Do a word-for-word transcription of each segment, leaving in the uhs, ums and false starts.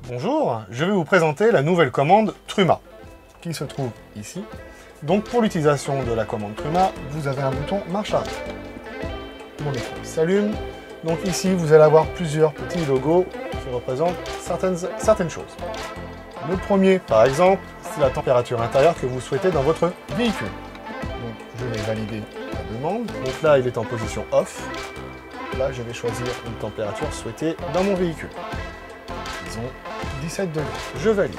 Bonjour, je vais vous présenter la nouvelle commande Truma, qui se trouve ici. Donc pour l'utilisation de la commande Truma, vous avez un bouton marche arrière. Mon écran s'allume. Donc ici, vous allez avoir plusieurs petits logos qui représentent certaines, certaines choses. Le premier, par exemple, c'est la température intérieure que vous souhaitez dans votre véhicule. Donc je vais valider la demande. Donc là, il est en position off. Là, je vais choisir une température souhaitée dans mon véhicule. Disons dix-sept degrés. Je valide.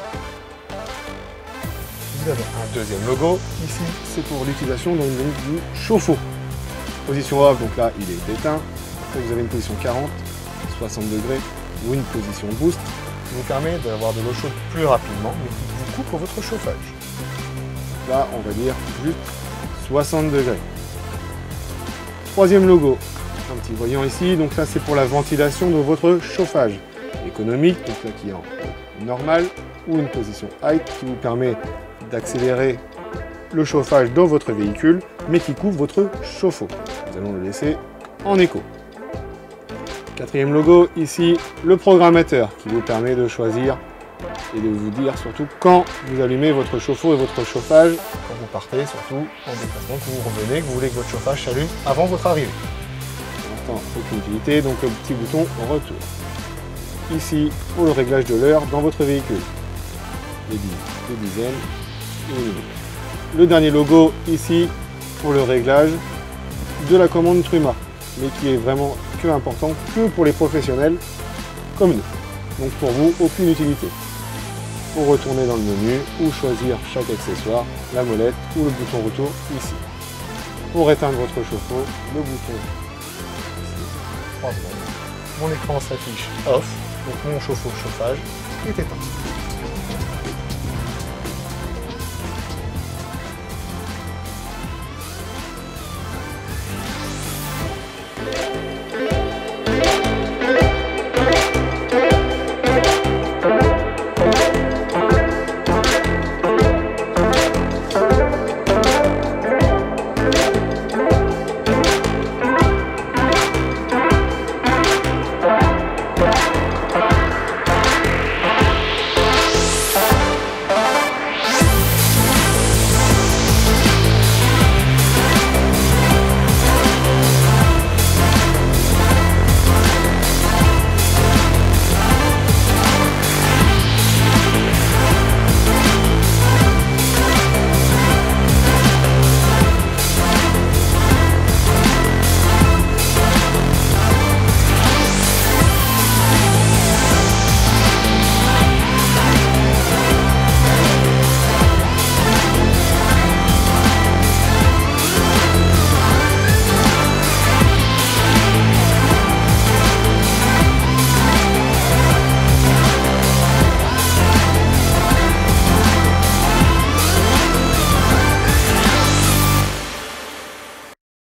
Vous avez un deuxième logo. Ici, c'est pour l'utilisation donc, du chauffe-eau. Position off, donc là, il est éteint. Après, vous avez une position quarante, soixante degrés ou une position boost qui vous permet d'avoir de l'eau chaude plus rapidement, mais qui vous coupe votre chauffage. Là, on va dire juste soixante degrés. Troisième logo, un petit voyant ici. Donc là, c'est pour la ventilation de votre chauffage économique, donc là qui est en normal, ou une position high qui vous permet d'accélérer le chauffage dans votre véhicule, mais qui couvre votre chauffe-eau. Nous allons le laisser en éco. Quatrième logo, ici, le programmateur qui vous permet de choisir et de vous dire surtout quand vous allumez votre chauffe-eau et votre chauffage, quand vous partez, surtout en déplacement, que vous revenez, que vous voulez que votre chauffage s'allume avant votre arrivée. Pour l'instant, aucune utilité, donc le petit bouton retour. Ici, pour le réglage de l'heure dans votre véhicule. Les dizaines et les minutes. Le dernier logo ici pour le réglage de la commande Truma, mais qui est vraiment que important que pour les professionnels comme nous. Donc pour vous, aucune utilité. Pour retourner dans le menu ou choisir chaque accessoire, la molette ou le bouton retour ici. Pour éteindre votre chauffe-eau, le bouton ici. trois secondes. Mon écran s'affiche off, donc mon chauffe-eau chauffage est éteint.